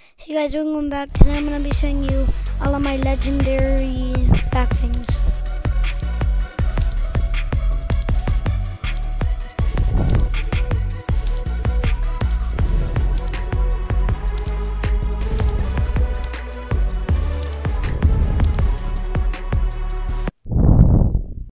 Hey guys, welcome back. Today I'm going to be showing you all of my legendary back things.